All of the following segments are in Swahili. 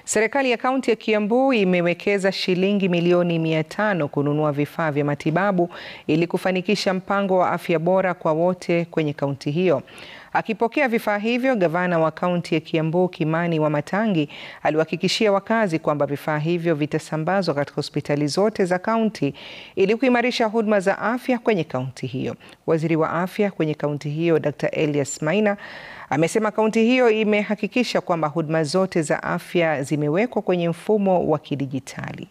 Serikali ya kaunti ya Kiambu imewekeza shilingi milioni 500 kununua vifaa vya matibabu ili kufanikisha mpango wa afya bora kwa wote kwenye kaunti hiyo. Akipokea vifaa hivyo, gavana wa kaunti ya Kiambu Kimani Wamatangi aliwahakikishia wakazi kwamba vifaa hivyo vitasambazwa katika hospitali zote za kaunti ili kuimarisha huduma za afya kwenye kaunti hiyo. Waziri wa afya kwenye kaunti hiyo Dr. Elias Maina amesema kaunti hiyo imehakikisha kwamba huduma zote za afya zimewekwa kwenye mfumo wa kidijitali.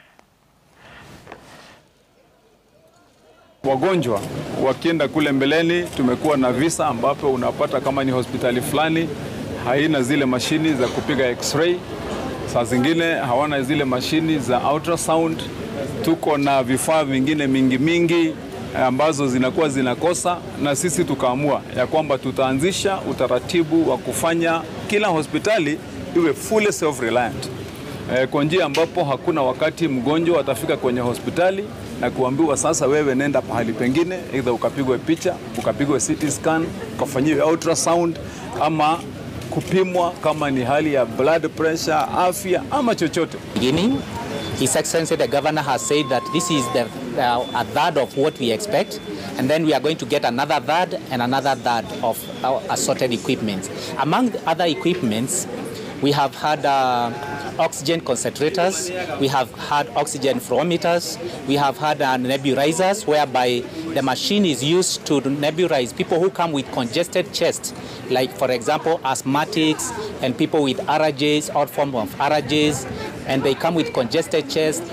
Wagonjwa wakienda kule mbeleni, tumekuwa na visa ambapo unapata kama ni hospitali fulani haina zile mashini za kupiga x-ray, saa zingine hawana zile mashini za ultrasound. Tuko na vifaa vingine mingi ambazo zinakuwa zinakosa, na sisi tukaamua ya kwamba tutaanzisha utaratibu wa kufanya kila hospitali iwe fully self-reliant, kwa njia ambapo hakuna wakati mgonjwa atafika kwenye hospitali na kuambiwa sasa wewe nenda pahali pengine, either ukapigwe picha, ukapigwe CT scan, ukafanyiwe ultrasound, ama kupimwa kama ni hali ya blood pressure, afya ama chochote. Beginning, His Excellency the Governor has said that this is a third of what we expect, and then we are going to get another third and another third of our assorted equipment. Among the other equipments, we have had oxygen concentrators, we have had oxygen fluorometers, we have had nebulizers whereby the machine is used to nebulize people who come with congested chest, like for example asthmatics and people with RJs, all forms of RJs, and they come with congested chest.